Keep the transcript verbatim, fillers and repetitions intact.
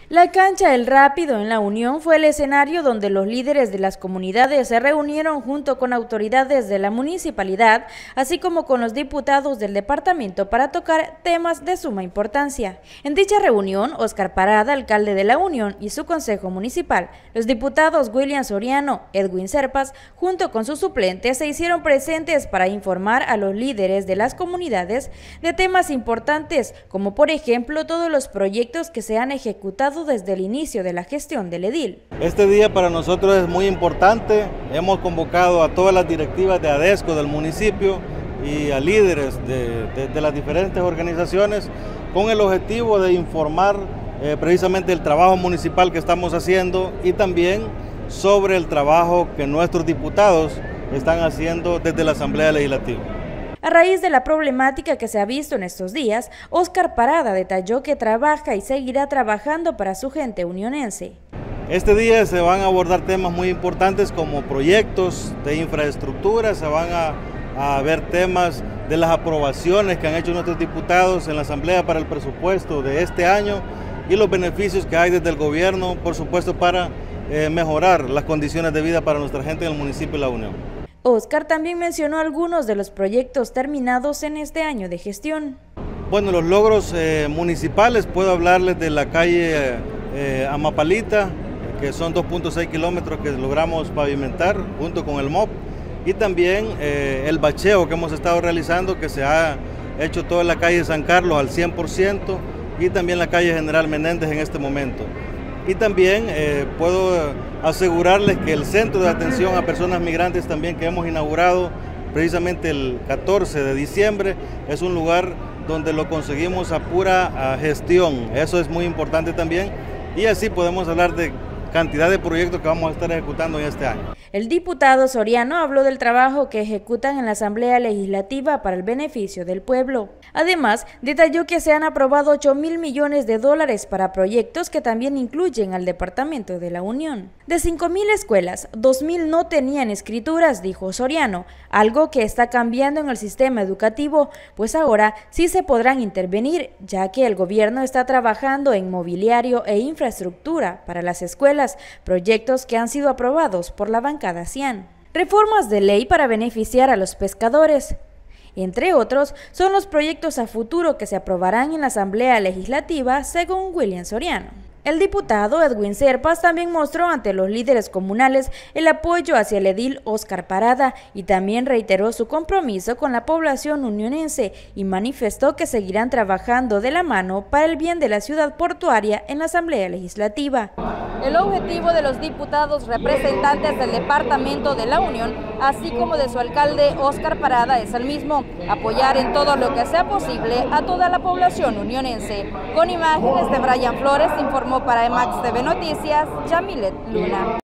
La cancha El Rápido en La Unión fue el escenario donde los líderes de las comunidades se reunieron junto con autoridades de la municipalidad, así como con los diputados del departamento para tocar temas de suma importancia. En dicha reunión, Óscar Parada, alcalde de La Unión, y su consejo municipal, los diputados William Soriano, Edwin Serpas, junto con sus suplentes, se hicieron presentes para informar a los líderes de las comunidades de temas importantes, como por ejemplo todos los proyectos que se han ejecutado desde el inicio de la gestión del edil. Este día para nosotros es muy importante. Hemos convocado a todas las directivas de ADESCO del municipio y a líderes de, de, de las diferentes organizaciones con el objetivo de informar eh, precisamente el trabajo municipal que estamos haciendo y también sobre el trabajo que nuestros diputados están haciendo desde la Asamblea Legislativa. A raíz de la problemática que se ha visto en estos días, Óscar Parada detalló que trabaja y seguirá trabajando para su gente unionense. Este día se van a abordar temas muy importantes como proyectos de infraestructura, se van a, a ver temas de las aprobaciones que han hecho nuestros diputados en la Asamblea para el presupuesto de este año y los beneficios que hay desde el gobierno, por supuesto, para eh, mejorar las condiciones de vida para nuestra gente en el municipio de La Unión. Óscar también mencionó algunos de los proyectos terminados en este año de gestión. Bueno, los logros eh, municipales, puedo hablarles de la calle eh, Amapalita, que son dos punto seis kilómetros que logramos pavimentar junto con el M O P, y también eh, el bacheo que hemos estado realizando, que se ha hecho toda la calle San Carlos al cien por ciento y también la calle General Menéndez en este momento. Y también eh, puedo asegurarles que el centro de atención a personas migrantes también que hemos inaugurado precisamente el catorce de diciembre es un lugar donde lo conseguimos a pura a gestión. Eso es muy importante también y así podemos hablar de cantidad de proyectos que vamos a estar ejecutando en este año. El diputado Soriano habló del trabajo que ejecutan en la Asamblea Legislativa para el beneficio del pueblo. Además, detalló que se han aprobado ocho mil millones de dólares para proyectos que también incluyen al Departamento de La Unión. De cinco mil escuelas, dos mil no tenían escrituras, dijo Soriano, algo que está cambiando en el sistema educativo, pues ahora sí se podrán intervenir, ya que el gobierno está trabajando en mobiliario e infraestructura para las escuelas, proyectos que han sido aprobados por la bancada Cian. Reformas de ley para beneficiar a los pescadores, entre otros, son los proyectos a futuro que se aprobarán en la Asamblea Legislativa, según William Soriano. El diputado Edwin Serpas también mostró ante los líderes comunales el apoyo hacia el edil Óscar Parada y también reiteró su compromiso con la población unionense y manifestó que seguirán trabajando de la mano para el bien de la ciudad portuaria en la Asamblea Legislativa. El objetivo de los diputados representantes del Departamento de La Unión, así como de su alcalde Óscar Parada, es el mismo: apoyar en todo lo que sea posible a toda la población unionense. Con imágenes de Brian Flores, informó para Emax T V Noticias, Yamilet Luna.